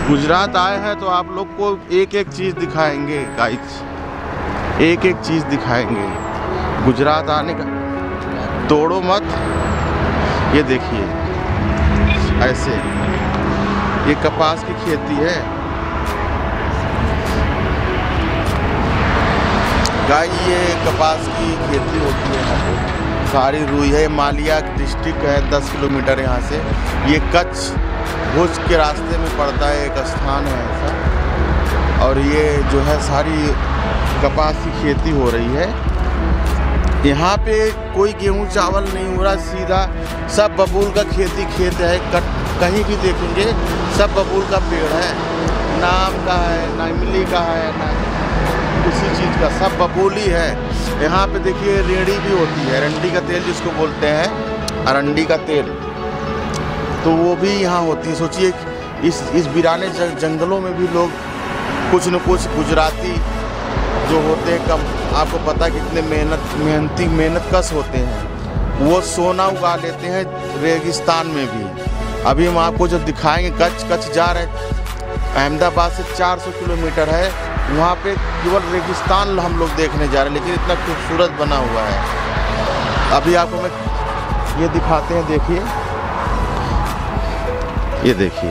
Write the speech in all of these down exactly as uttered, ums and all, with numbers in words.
गुजरात आए हैं तो आप लोग को एक एक चीज़ दिखाएंगे गाइस, एक एक चीज़ दिखाएंगे। गुजरात आने का तोड़ो मत। ये देखिए ऐसे ये कपास की खेती है गाइस, ये कपास की खेती होती है यहाँ पे। सारी रुई है। मालिया डिस्ट्रिक्ट है, दस किलोमीटर यहाँ से। ये कच्छ भुज के रास्ते में पड़ता है, एक स्थान है ऐसा। और ये जो है सारी कपास की खेती हो रही है यहाँ पे। कोई गेहूं चावल नहीं हो रहा, सीधा सब बबूल का खेती खेत है। कट कहीं भी देखेंगे सब बबूल का पेड़ है, ना आम का है, ना इमली का है, ना किसी चीज़ का, सब बबूल ही है। यहाँ पे देखिए रेड़ी भी होती है, अरंडी का तेल जिसको बोलते हैं, अरंडी का तेल, तो वो भी यहाँ होती है। सोचिए इस इस वीराने जंगलों में भी लोग कुछ न कुछ गुजराती जो होते हैं, कम आपको पता है कितने मेहनत मेहनती मेहनत कश होते हैं, वो सोना उगा लेते हैं रेगिस्तान में भी। अभी हम आपको जो दिखाएंगे, कच्छ कच्छ जा रहे हैं, अहमदाबाद से चार सौ किलोमीटर है, वहाँ पे केवल रेगिस्तान हम लोग देखने जा रहे हैं, लेकिन इतना खूबसूरत बना हुआ है। अभी आपको मैं ये दिखाते हैं, देखिए ये देखिए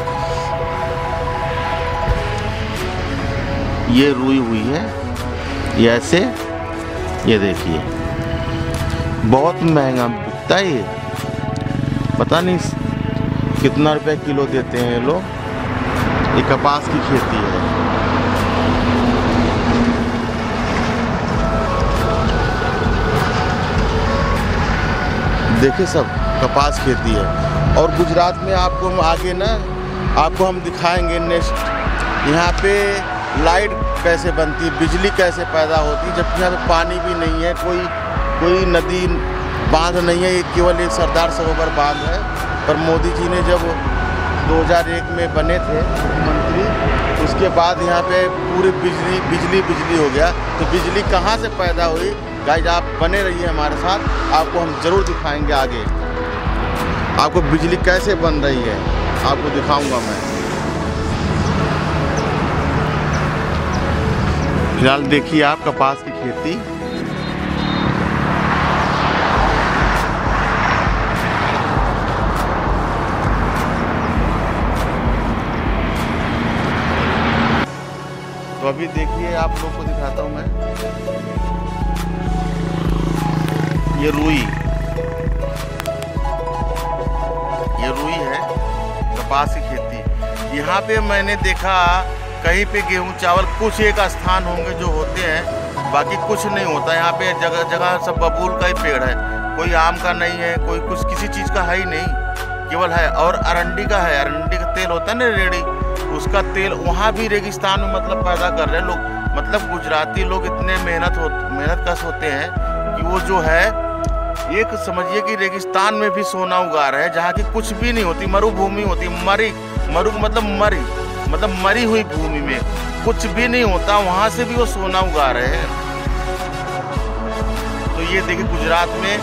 ये रुई हुई है, ये ऐसे, ये देखिए बहुत महंगा बिकता है ये, पता नहीं कितना रुपए किलो देते हैं ये लोग। ये कपास की खेती है। देखिए सब कपास खेती है। और गुजरात में आपको हम आगे ना आपको हम दिखाएंगे नेक्स्ट, यहाँ पे लाइट कैसे बनती है, बिजली कैसे पैदा होती है, जबकि यहाँ पे पानी भी नहीं है, कोई कोई नदी बांध नहीं है, ये केवल एक सरदार सरोवर बांध है। पर मोदी जी ने जब दो हज़ार एक में बने थे मुख्यमंत्री, उसके बाद यहाँ पे पूरी बिजली बिजली बिजली हो गया। तो बिजली कहाँ से पैदा हुई गाइस, आप बने रहिए हमारे साथ, आपको हम ज़रूर दिखाएंगे आगे आपको बिजली कैसे बन रही है, आपको दिखाऊंगा मैं। फिलहाल देखिए आप कपास की खेती। तो अभी देखिए आप लोग को दिखाता हूँ मैं, ये रुई ये रुई है, कपास की खेती। यहाँ पे मैंने देखा कहीं पे गेहूं चावल कुछ एक स्थान होंगे जो होते हैं, बाकी कुछ नहीं होता। यहाँ पे जगह जगह सब बबूल का ही पेड़ है, कोई आम का नहीं है, कोई कुछ किसी चीज़ का है ही नहीं, केवल है। और अरंडी का है, अरंडी का तेल होता है ना रेड़ी, उसका तेल वहाँ भी रेगिस्तान में मतलब पैदा कर रहे हैं लोग। मतलब गुजराती लोग इतने मेहनत हो मेहनत कश होते हैं कि वो जो है एक समझिए कि रेगिस्तान में भी सोना उगा रहे हैं, जहाँ की कुछ भी नहीं होती, मरुभूमि होती, मरी मरु मतलब मरी मतलब मरी हुई भूमि में कुछ भी नहीं होता, वहाँ से भी वो सोना उगा रहे हैं। तो ये देखिए गुजरात में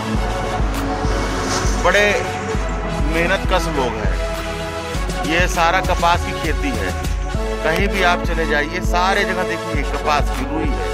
बड़े मेहनत कश लोग हैं। ये सारा कपास की खेती है, कहीं भी आप चले जाइए सारे जगह देखिए कपास की रुई है।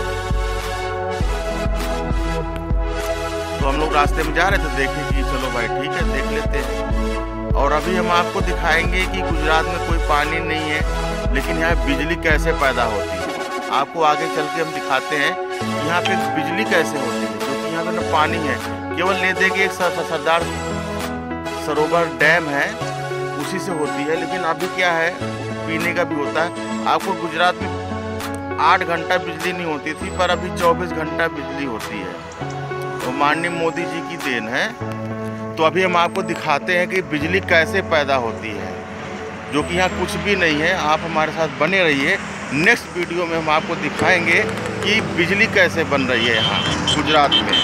तो हम लोग रास्ते में जा रहे थे, देखे कि चलो भाई ठीक है देख लेते हैं। और अभी हम आपको दिखाएंगे कि गुजरात में कोई पानी नहीं है, लेकिन यहाँ बिजली कैसे पैदा होती है। आपको आगे चल के हम दिखाते हैं यहाँ पे बिजली कैसे होती है, क्योंकि यहाँ पे ना पानी है, केवल ले देंगे एक सरदार सरोवर डैम है उसी से होती है। लेकिन अभी क्या है, पीने का भी होता है। आपको गुजरात में आठ घंटा बिजली नहीं होती थी, पर अभी चौबीस घंटा बिजली होती है, तो माननीय मोदी जी की देन है। तो अभी हम आपको दिखाते हैं कि बिजली कैसे पैदा होती है, जो कि यहाँ कुछ भी नहीं है। आप हमारे साथ बने रहिए, नेक्स्ट वीडियो में हम आपको दिखाएंगे कि बिजली कैसे बन रही है यहाँ गुजरात में।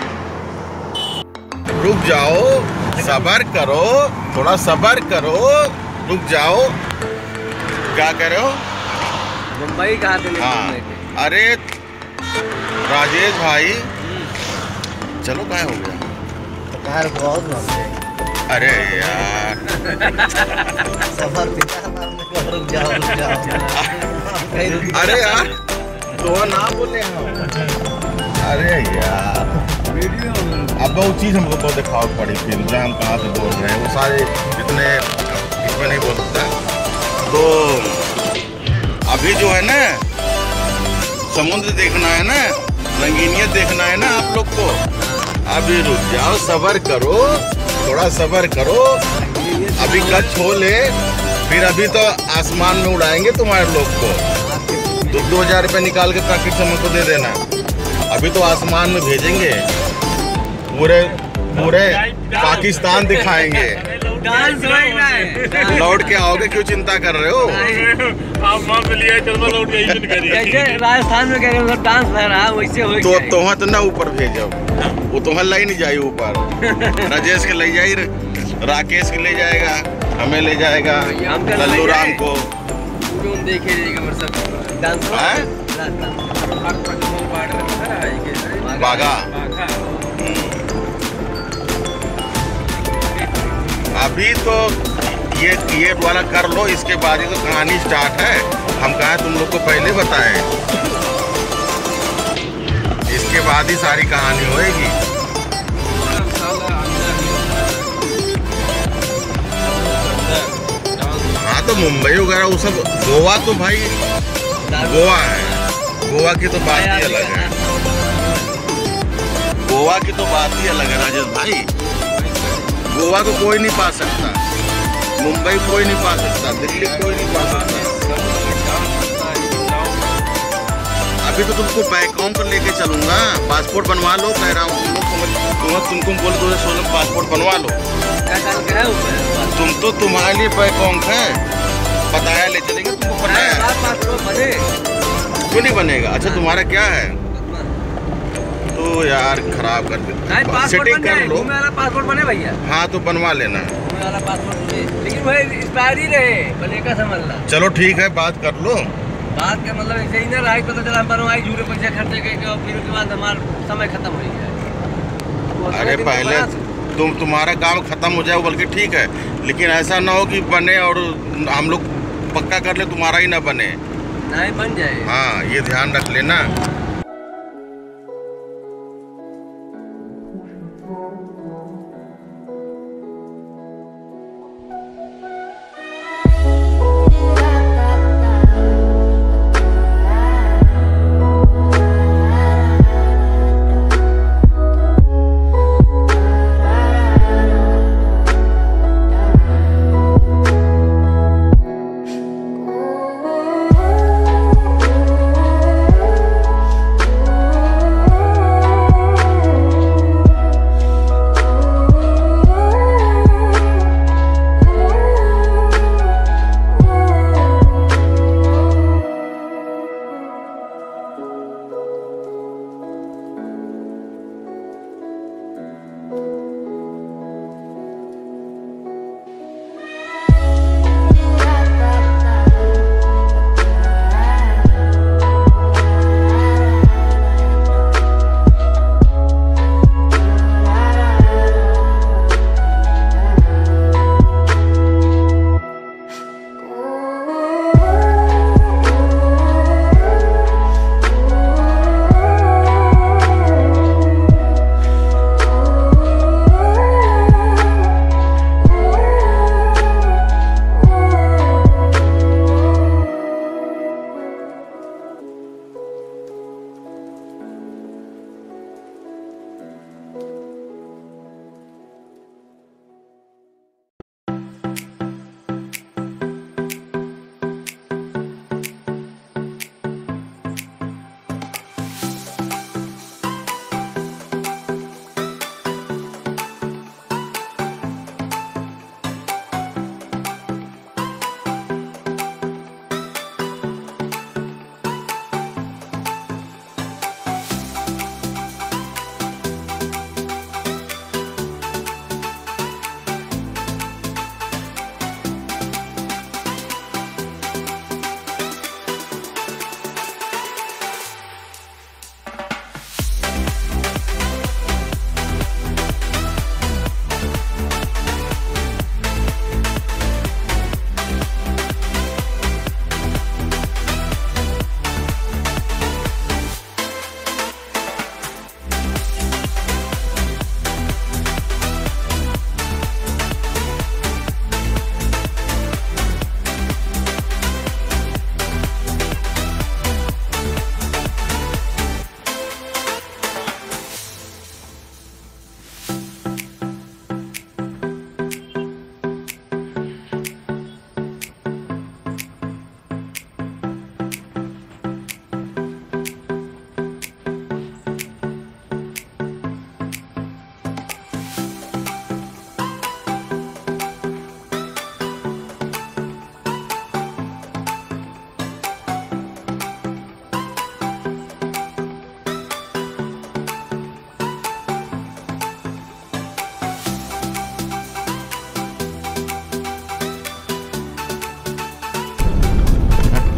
रुक जाओ, सब्र करो, थोड़ा सब्र करो, रुक जाओ। क्या कह रहे हो? मुंबई कहाँ से? हाँ, अरे राजेश भाई चलो, क्या हो गया? बहुत अरे यार सफर रुक जाओ रुक जाओ अरे यार तो ना बोले हम। अरे यार अब वो चीज़ हमको तो दिखाओ पड़ी फिर जो हम कहाँ से बोल रहे हैं वो सारे जितने इसमें नहीं बोल सकता। तो अभी जो है ना समुद्र देखना है ना, रंगीनियत देखना है ना आप लोग को। अभी रुक जाओ, सब्र करो, थोड़ा सब्र करो। अभी कच्छ हो ले, फिर अभी तो आसमान में उड़ाएंगे तुम्हारे लोग को। तो दो हजार रुपये निकाल के पैकेट से हमको दे देना। अभी तो आसमान में भेजेंगे, पूरे पूरे पाकिस्तान दिखाएंगे। डांस होएगा है। लौट के आओगे, क्यों चिंता कर रहे हो? आप माँ पे लिया चल लौट के नहीं करिए। जैसे राजस्थान में कह रहे हो डांस हो रहा वैसे हो तो तुम्हें तो ना ऊपर भेजो, वो तुम्हें लाई नहीं जाए ऊपर। राजेश के ले जाए, राकेश के ले जाएगा, हमें ले जाएगा, लल्लू राम को देखे डांस बागा। अभी तो ये ये वाला कर लो, इसके बाद ही तो कहानी स्टार्ट है। हम कहा तुम लोग को पहले बताएं, इसके बाद ही सारी कहानी होएगी। हाँ तो मुंबई वगैरह वो सब, गोवा तो भाई गोवा है, गोवा की तो बात ही अलग है। गोवा की तो बात ही अलग है राजेश भाई। गोवा को कोई नहीं पा सकता, मुंबई कोई नहीं पा सकता, दिल्ली कोई नहीं पा सकता। अभी तो तुमको बैकग्राउंड पर लेके चलूंगा, पासपोर्ट बनवा लो कह रहा हूँ। तुम तुमको बोल दो सोलह पासपोर्ट बनवा लो। तुम तो तुम्हारे लिए बैकग्राउंड है, बताया ले चलेंगे तुमको, पता है क्यों नहीं बनेगा? अच्छा तुम्हारा क्या है? तो यार खराब कर दे, सेटिंग कर लो। पासपोर्ट बने भैया? हाँ तो बनवा लेना, पासपोर्ट लेकिन भाई एक्सपायरी रहे बने का समझना। चलो ठीक है, बात कर लो। बात का मतलब ऐसे ही ना रहा, पता चला हम बनवाई झूठे पैसे खर्चे करके और फिर उसके बाद हमारा समय खत्म हो गया। अरे पहले तुम तुम्हारा काम खत्म हो जाए बल्कि ठीक है, लेकिन ऐसा ना हो कि बने और हम लोग पक्का कर ले तुम्हारा ही ना बने। नहीं बन जाए। हाँ ये ध्यान रख लेना।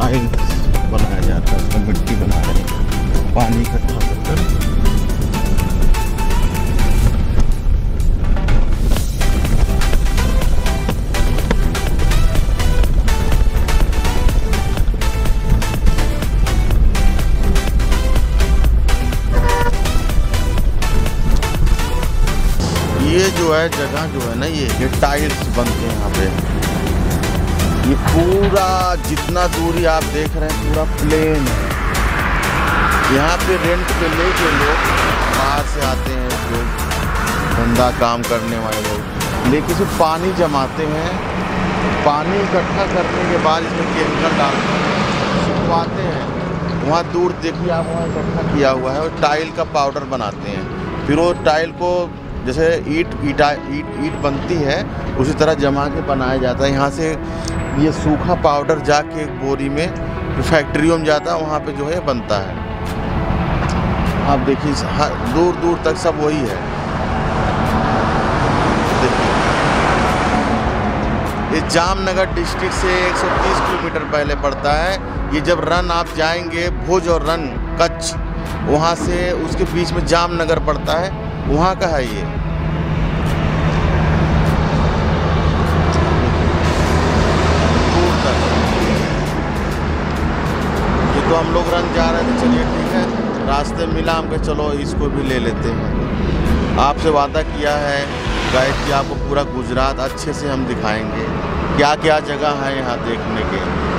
टाइल बनाया जाता है, उसमें मिट्टी बना रहे हैं पानी इकट्ठा कर। ये जो है जगह जो है ना, ये ये टाइल्स बनते हैं यहाँ पे। ये पूरा जितना दूरी आप देख रहे हैं पूरा प्लेन है। यहाँ पे रेंट पे लेके लोग बाहर से आते हैं, जो धंधा काम करने वाले लोग लेके से पानी जमाते हैं। पानी इकट्ठा करने के बाद इसमें केमिकल डालते हैं, सुखवाते हैं। वहाँ दूर देखिए आप, वहाँ इकट्ठा किया हुआ है और टाइल का पाउडर बनाते हैं। फिर वो टाइल को जैसे ईट ईटा ईट ईट बनती है उसी तरह जमा के बनाया जाता है। यहाँ से ये सूखा पाउडर जाके एक बोरी में फैक्ट्रियों में जाता है, वहाँ पे जो है बनता है। आप देखिए दूर दूर तक सब वही है। देखिए ये जामनगर डिस्ट्रिक्ट से एक सौ तीस किलोमीटर पहले पड़ता है। ये जब रन आप जाएंगे भुज और रन कच्छ, वहाँ से उसके बीच में जामनगर पड़ता है, वहाँ का है ये। दूर तक ये तो हम लोग रन जा रहे थे, चलिए ठीक है, रास्ते मिला हमको, चलो इसको भी ले लेते हैं। आपसे वादा किया है गाइड कि आपको पूरा गुजरात अच्छे से हम दिखाएंगे, क्या क्या जगह है यहाँ देखने के।